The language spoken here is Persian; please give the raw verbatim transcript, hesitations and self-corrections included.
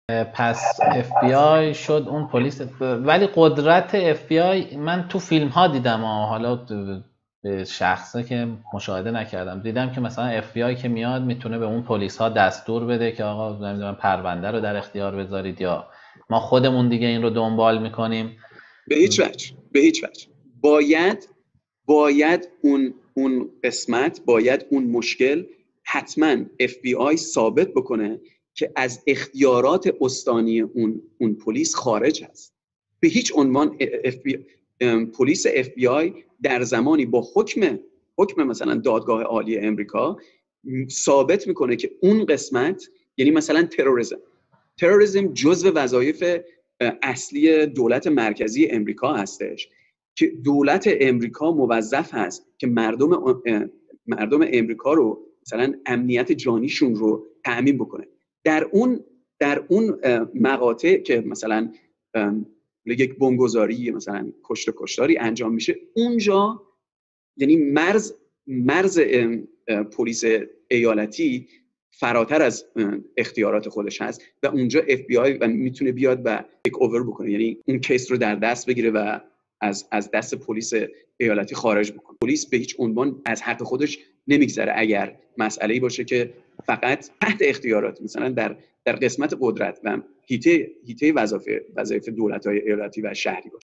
پس اف بی آی شد اون پلیس. ولی قدرت اف بی آی من تو فیلم ها دیدم ها. حالا به شخصه که مشاهده نکردم، دیدم که مثلا اف بی آی که میاد میتونه به اون پلیس ها دستور بده که آقا نمیدونم پرونده رو در اختیار بذارید یا ما خودمون دیگه این رو دنبال میکنیم. به هیچ وجه به هیچ وجه باید باید اون اون قسمت باید اون مشکل حتما اف بی آی ثابت بکنه که از اختیارات استانی اون اون پلیس خارج هست. به هیچ عنوان اف بی پلیس اف بی آی در زمانی با حکم حکم مثلا دادگاه عالی امریکا ثابت میکنه که اون قسمت، یعنی مثلا تروریسم تروریسم جزو وظایف اصلی دولت مرکزی امریکا هستش که دولت امریکا موظف هست که مردم مردم امریکا رو مثلا امنیت جانیشون رو تأمین بکنه. در اون در اون مقاطع که مثلا یک بمبگذاری مثلا کشت و کشتاری انجام میشه، اونجا یعنی مرز مرز پلیس ایالتی فراتر از اختیارات خودش هست و اونجا اف بی آی و میتونه بیاد و تیک اوور بکنه، یعنی اون کیس رو در دست بگیره و از از دست پلیس ایالتی خارج بکنه. پلیس به هیچ عنوان از حق خودش نمیگذره اگر مسئله‌ای باشه که فقط تحت اختیارات مثلا در در قسمت قدرت و حیطه حیطه وظایف وظایف دولت‌های ایالتی و شهری باشه.